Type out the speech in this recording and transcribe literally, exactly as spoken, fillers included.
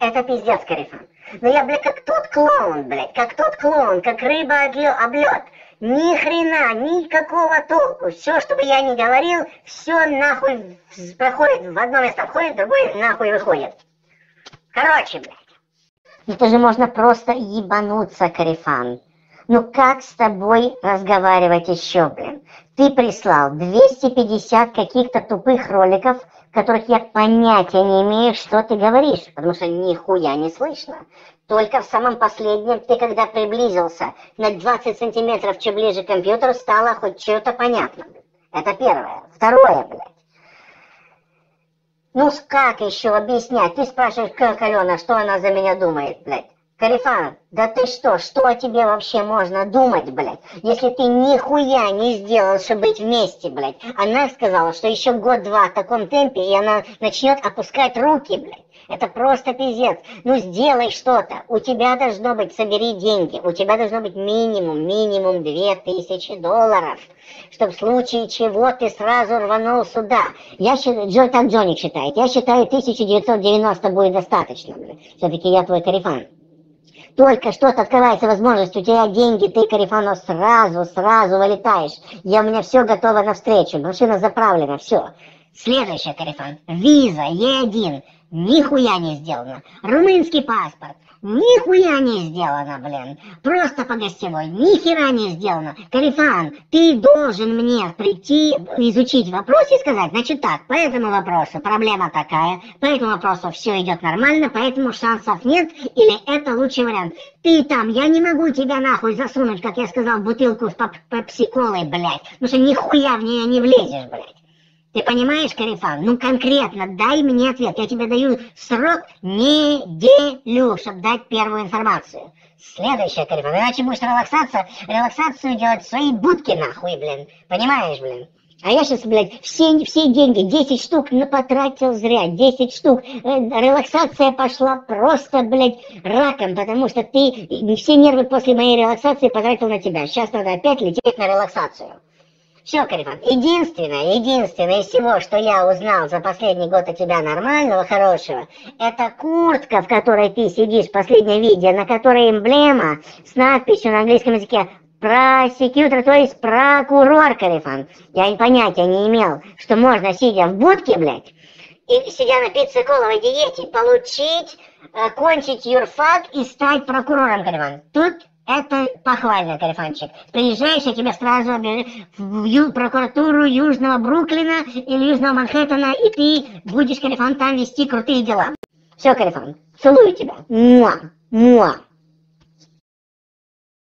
Это пиздец, Карифан. Но я, блядь, как тот клоун, блядь, как тот клоун, как рыба об лед. Ни хрена, никакого толку. Все, что бы я ни говорил, все нахуй проходит. В одно место входит, в другое нахуй выходит. Короче, блядь. Это же можно просто ебануться, Карифан. Ну как с тобой разговаривать еще, блин? Ты прислал двести пятьдесят каких-то тупых роликов, в которых я понятия не имею, что ты говоришь, потому что нихуя не слышно. Только в самом последнем ты, когда приблизился на двадцать сантиметров чуть ближе к компьютеру, стало хоть что-то понятно. Это первое. Второе, блядь. Ну как еще объяснять? Ты спрашиваешь, как Алена, что она за меня думает, блядь? Карифан, да ты что, что о тебе вообще можно думать, блядь? Если ты нихуя не сделал, чтобы быть вместе, блядь. Она сказала, что еще год-два в таком темпе, и она начнет опускать руки, блядь. Это просто пиздец. Ну сделай что-то. У тебя должно быть, собери деньги. У тебя должно быть минимум, минимум две тысячи долларов. Чтобы в случае чего ты сразу рванул сюда. Я считаю, Джо, так Джонни считает. Я считаю, тысяча девятьсот девяносто будет достаточно, блядь. Все-таки я твой Карифан. Только что-то открывается возможность, у тебя деньги, ты, Карифанов, сразу, сразу вылетаешь. Я, у меня все готово навстречу, машина заправлена, все. Следующее, Карифан. Виза, Е один, нихуя не сделано. Румынский паспорт, нихуя не сделано, блин. Просто по гостевой, ни хера не сделано. Карифан, ты должен мне прийти, изучить вопрос и сказать, значит так, по этому вопросу проблема такая, по этому вопросу все идет нормально, поэтому шансов нет, или это лучший вариант. Ты там, я не могу тебя нахуй засунуть, как я сказал, в бутылку с пепси-колой, блядь, потому что нихуя в нее не влезешь, блядь. Ты понимаешь, Карифан? Ну конкретно дай мне ответ. Я тебе даю срок неделю, чтобы дать первую информацию. Следующее, Карифан. Иначе будешь релаксация, релаксацию делать в своей будке, нахуй, блин. Понимаешь, блин? А я сейчас, блядь, все, все деньги, десять штук, ну, потратил зря. десять штук. Релаксация пошла просто, блядь, раком, потому что ты все нервы после моей релаксации потратил на тебя. Сейчас надо опять лететь на релаксацию. Все, Карифан, единственное, единственное из всего, что я узнал за последний год от тебя нормального, хорошего, это куртка, в которой ты сидишь, последнее видео, на которой эмблема с надписью на английском языке «Просекьютор», то есть прокурор, Карифан. Я понятия не имел, что можно, сидя в будке, блядь, и сидя на пиццеколовой диете, получить, э, кончить юрфак и стать прокурором, Карифан. Тут это похвально, Карифанчик. Приезжаешь, я тебя сразу в ю прокуратуру Южного Бруклина или Южного Манхэттена, и ты будешь, Карифан, там вести крутые дела. Все, Карифан, целую тебя. Муа, муа.